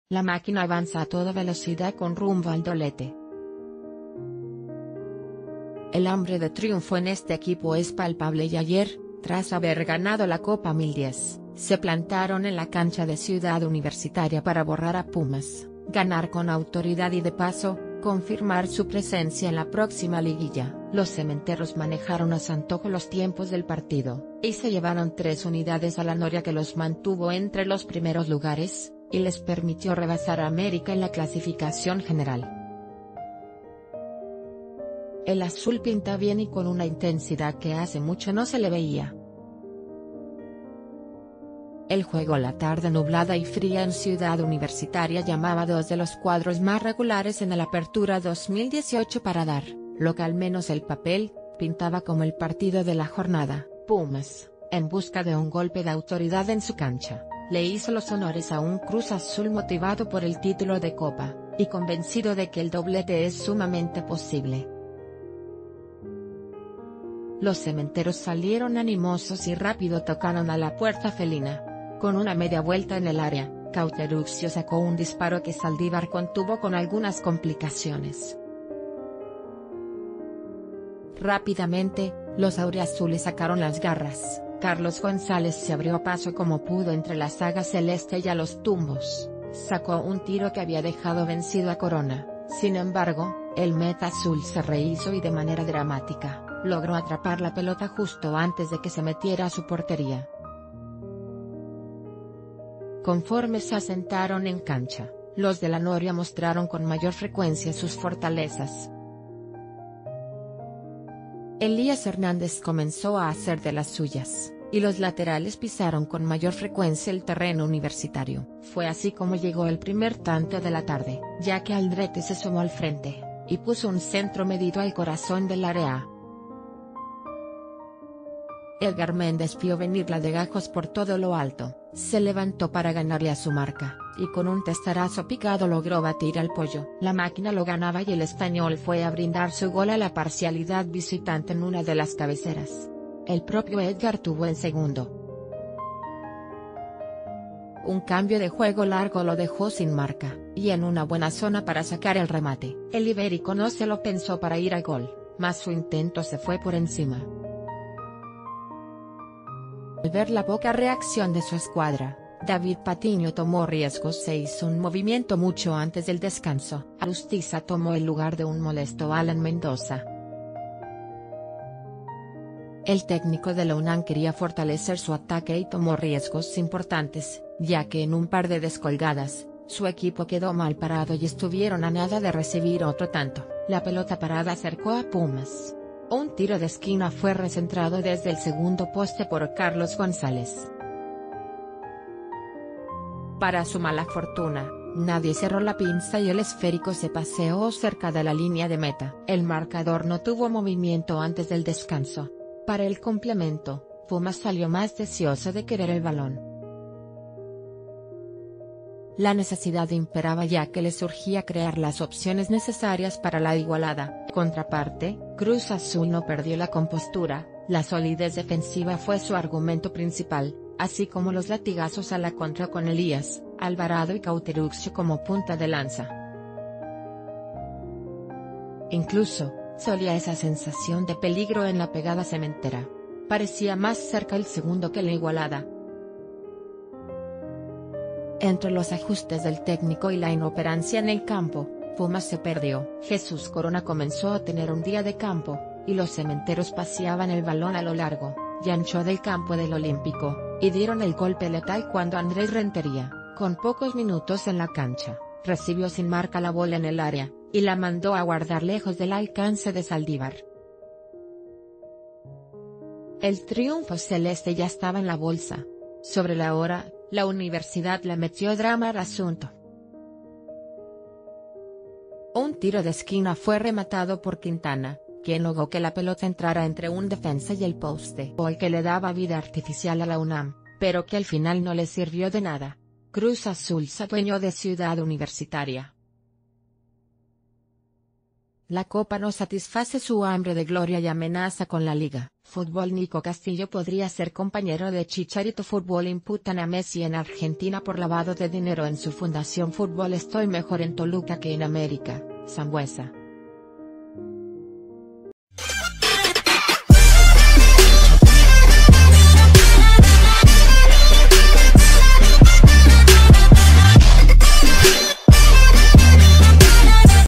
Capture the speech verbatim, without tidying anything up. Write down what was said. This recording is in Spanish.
La máquina avanza a toda velocidad con rumbo al doblete. El hambre de triunfo en este equipo es palpable y ayer, tras haber ganado la Copa mil diez, se plantaron en la cancha de Ciudad Universitaria para borrar a Pumas, ganar con autoridad y de paso, confirmar su presencia en la próxima liguilla. Los cementeros manejaron a su antojo los tiempos del partido, y se llevaron tres unidades a la noria que los mantuvo entre los primeros lugares, y les permitió rebasar a América en la clasificación general. El azul pinta bien y con una intensidad que hace mucho no se le veía. El juego la tarde nublada y fría en Ciudad Universitaria llamaba a dos de los cuadros más regulares en el Apertura dos mil dieciocho para dar, lo que al menos el papel, pintaba como el partido de la jornada. Pumas, en busca de un golpe de autoridad en su cancha, le hizo los honores a un Cruz Azul motivado por el título de Copa, y convencido de que el doblete es sumamente posible. Los cementeros salieron animosos y rápido tocaron a la puerta felina. Con una media vuelta en el área, Cauteruccio sacó un disparo que Saldívar contuvo con algunas complicaciones. Rápidamente, los auriazules sacaron las garras. Carlos González se abrió paso como pudo entre la saga celeste y a los tumbos, sacó un tiro que había dejado vencido a Corona. Sin embargo, el meta azul se rehizo y de manera dramática, logró atrapar la pelota justo antes de que se metiera a su portería. Conforme se asentaron en cancha, los de la noria mostraron con mayor frecuencia sus fortalezas. Elías Hernández comenzó a hacer de las suyas, y los laterales pisaron con mayor frecuencia el terreno universitario. Fue así como llegó el primer tanto de la tarde, ya que Aldrete se sumó al frente, y puso un centro medido al corazón del área. Edgar Méndez vio venir la de Gajos por todo lo alto, se levantó para ganarle a su marca, y con un testarazo picado logró batir al pollo. La máquina lo ganaba y el español fue a brindar su gol a la parcialidad visitante en una de las cabeceras. El propio Edgar tuvo en segundo. Un cambio de juego largo lo dejó sin marca, y en una buena zona para sacar el remate. El ibérico no se lo pensó para ir a gol, mas su intento se fue por encima. Al ver la poca reacción de su escuadra, David Patiño tomó riesgos e hizo un movimiento mucho antes del descanso. Arustiza tomó el lugar de un molesto Alan Mendoza. El técnico de la UNAM quería fortalecer su ataque y tomó riesgos importantes, ya que en un par de descolgadas, su equipo quedó mal parado y estuvieron a nada de recibir otro tanto. La pelota parada acercó a Pumas. Un tiro de esquina fue recentrado desde el segundo poste por Carlos González. Para su mala fortuna, nadie cerró la pinza y el esférico se paseó cerca de la línea de meta. El marcador no tuvo movimiento antes del descanso. Para el complemento, Pumas salió más deseoso de querer el balón. La necesidad imperaba ya que le surgía crear las opciones necesarias para la igualada. Contraparte, Cruz Azul no perdió la compostura, la solidez defensiva fue su argumento principal, así como los latigazos a la contra con Elías, Alvarado y Cauteruccio como punta de lanza. Incluso, solía esa sensación de peligro en la pegada cementera. Parecía más cerca el segundo que la igualada. Entre los ajustes del técnico y la inoperancia en el campo, Pumas se perdió. Jesús Corona comenzó a tener un día de campo, y los cementeros paseaban el balón a lo largo y ancho del campo del Olímpico, y dieron el golpe letal cuando Andrés Rentería, con pocos minutos en la cancha, recibió sin marca la bola en el área, y la mandó a guardar lejos del alcance de Saldívar. El triunfo celeste ya estaba en la bolsa. Sobre la hora, la universidad le metió drama al asunto. Un tiro de esquina fue rematado por Quintana, quien logró que la pelota entrara entre un defensa y el poste. Gol que le daba vida artificial a la UNAM, pero que al final no le sirvió de nada. Cruz Azul se adueñó de Ciudad Universitaria. La Copa no satisface su hambre de gloria y amenaza con la Liga. Fútbol. Nico Castillo podría ser compañero de Chicharito. Fútbol. Imputan a Messi en Argentina por lavado de dinero en su fundación. Fútbol. Estoy mejor en Toluca que en América. Sambuesa.